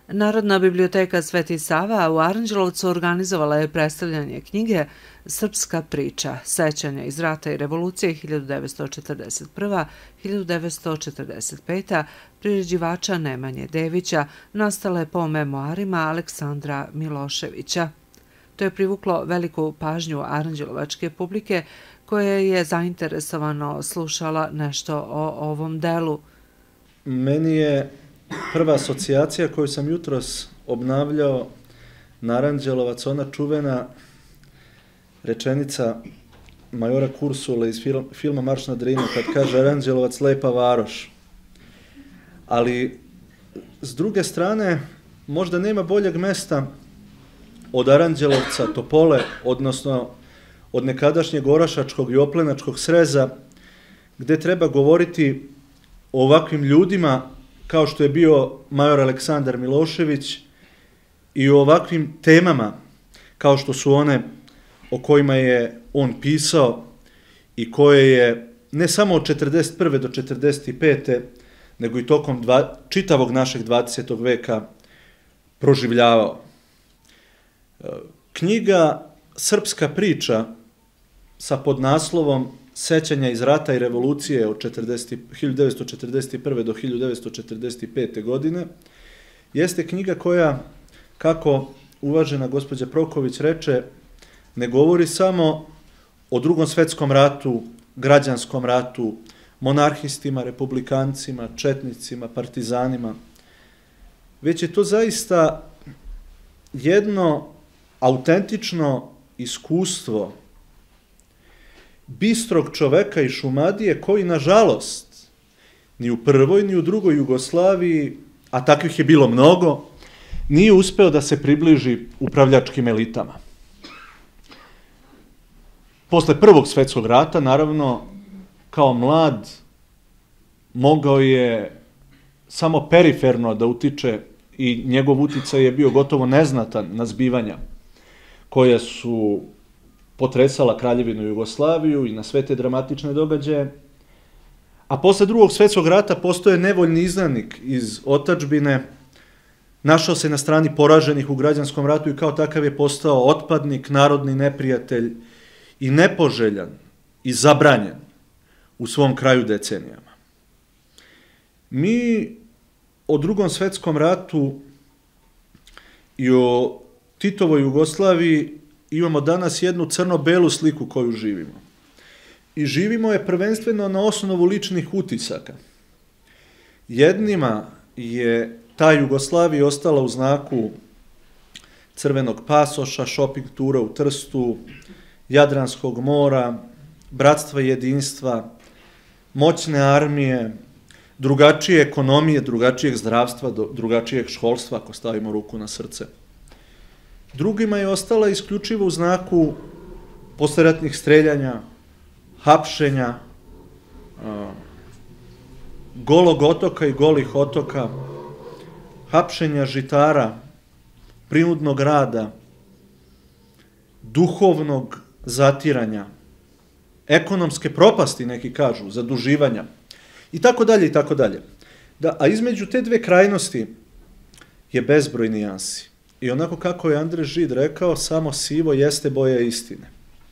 Narodna biblioteka Sveti Sava u Aranđelovcu organizovala je predstavljanje knjige Srpska priča, sećanja iz rata i revolucije 1941-1945, priređivača Nemanje Devića, nastale po memoarima Aleksandra Miloševića. To je privuklo veliku pažnju aranđelovačke publike koja je zainteresovano slušala nešto o ovom delu. Meni je prva asocijacija koju sam jutros obnavljao na Aranđelovac, ona čuvena rečenica majora Kursule iz filma Marš na Drinu kad kaže Aranđelovac lepa varoš. Ali s druge strane možda nema boljeg mesta od Aranđelovca, Topole, odnosno od nekadašnjeg Orašačkog i Oplenačkog sreza, gde treba govoriti o ovakvim ljudima kao što je bio major Aleksandar Milošević i o ovakvim temama kao što su one o kojima je on pisao i koje je ne samo od 1941. do 1945. nego i tokom čitavog našeg 20. veka proživljavao. Knjiga Srpska priča sa podnaslovom Sećanja iz rata i revolucije od 1941. do 1945. godine jeste knjiga koja, kako uvažena gospođa Proković reče, ne govori samo o Drugom svetskom ratu, građanskom ratu, monarhistima, republikancima, četnicima, partizanima, već je to zaista jedno autentično iskustvo bistrog čoveka iz Šumadije koji, nažalost, ni u prvoj ni u drugoj Jugoslaviji, a takvih je bilo mnogo, nije uspeo da se približi upravljačkim elitama. Posle Prvog svetskog rata, naravno, kao mlad, mogao je samo periferno da utiče i njegov uticaj je bio gotovo neznatan na zbivanja koja su potresala Kraljevinu Jugoslaviju i na sve te dramatične događaje. A posle Drugog svjetskog rata postoje nevoljni izdanik iz otadžbine, našao se na strani poraženih u građanskom ratu i kao takav je postao otpadnik, narodni neprijatelj i nepoželjan i zabranjen u svom kraju decenijama. Mi o Drugom svjetskom ratu i o Titovoj Jugoslaviji imamo danas jednu crno-belu sliku koju živimo. I živimo je prvenstveno na osnovu ličnih utisaka. Jednima je ta Jugoslavija ostala u znaku crvenog pasoša, shopping tura u Trstu, Jadranskog mora, bratstva i jedinstva, moćne armije, drugačije ekonomije, drugačijeg zdravstva, drugačijeg školstva, ako stavimo ruku na srce. Drugima je ostala isključivo u znaku posleratnih streljanja, hapšenja, golog otoka i golih otoka, hapšenja žitara, prinudnog rada, duhovnog zatiranja, ekonomske propasti, neki kažu, zaduživanja, i tako dalje, i tako dalje. A između te dve krajnosti je bezbroj nijansi. I onako kako je Andrej Žid rekao, samo sivo jeste boja istine.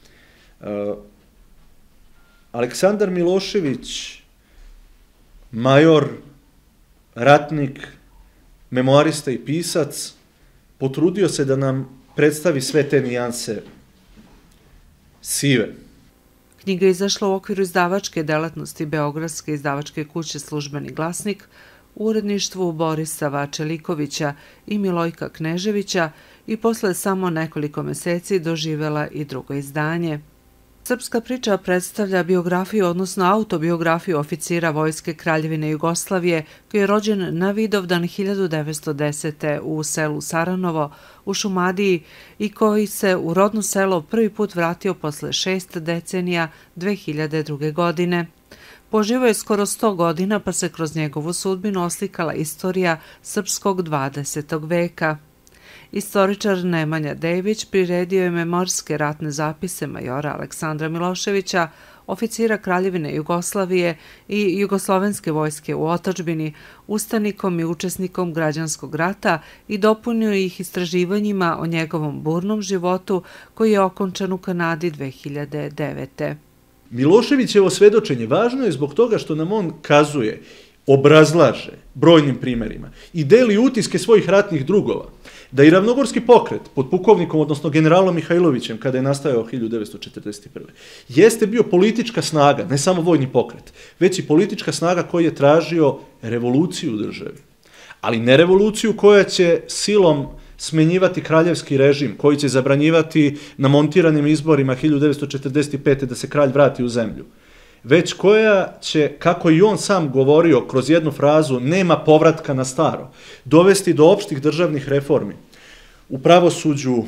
Aleksandar Milošević, major, ratnik, memoarista i pisac, potrudio se da nam predstavi sve te nijanse sive. Knjiga je izašla u okviru izdavačke delatnosti Beogradske izdavačke kuće Službeni glasnik, u uredništvu Borisa Vačelikovića i Milojka Kneževića i posle samo nekoliko meseci doživela i drugo izdanje. Srpska priča predstavlja biografiju, odnosno autobiografiju oficira Vojske Kraljevine Jugoslavije koji je rođen na Vidovdan 1910. u selu Saranovo u Šumadiji i koji se u rodno selo prvi put vratio posle 6 decenija 2002. godine. Poživio je skoro 100 godina pa se kroz njegovu sudbinu oslikala istorija srpskog 20. veka. Istoričar Nemanja Dević priredio je memorske ratne zapise majora Aleksandra Miloševića oficira Kraljevine Jugoslavije i Jugoslovenske vojske u otadžbini, ustanikom i učesnikom građanskog rata i dopunio ih istraživanjima o njegovom burnom životu koji je okončan u Kanadi 2009. Miloševićevo svedočenje važno je zbog toga što nam on kazuje, obrazlaže brojnim primerima i deli utiske svojih ratnih drugova, da i Ravnogorski pokret pod pukovnikom, odnosno generalom Mihajlovićem, kada je nastajao 1941. jeste bio politička snaga, ne samo vojni pokret, već i politička snaga koji je tražio revoluciju u državi. Ali ne revoluciju koja će silom smenjivati kraljevski režim, koji će zabranjivati na montiranim izborima 1945. da se kralj vrati u zemlju, već koja će, kako i on sam govorio kroz jednu frazu, nema povratka na staro, dovesti do opštih državnih reformi u pravosuđu,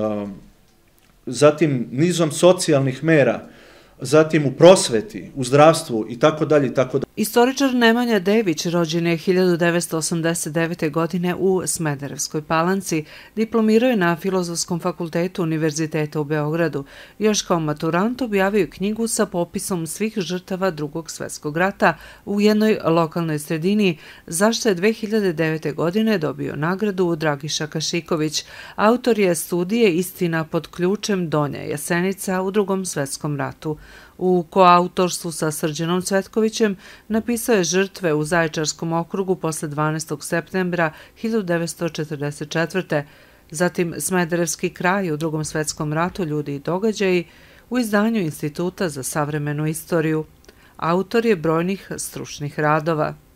zatim nizom socijalnih mera, zatim u prosveti, u zdravstvu i tako dalje i tako dalje. Istoričar Nemanja Dević rođen je 1989. godine u Smederevskoj Palanci, diplomirao je na Filozofskom fakultetu Univerziteta u Beogradu. Još kao maturant objavio knjigu sa popisom svih žrtava Drugog svjetskog rata u jednoj lokalnoj sredini, za što je 2009. godine dobio nagradu Dragiša Kašiković. Autor je studije Istina pod ključem Donja Jasenica u Drugom svjetskom ratu. U koautorstvu sa Srđanom Cvetkovićem napisao je Žrtve u Zaječarskom okrugu posle 12. septembra 1944. Zatim Smederevski kraj u Drugom svjetskom ratu, ljudi i događaji u izdanju Instituta za savremenu istoriju. Autor je brojnih stručnih radova.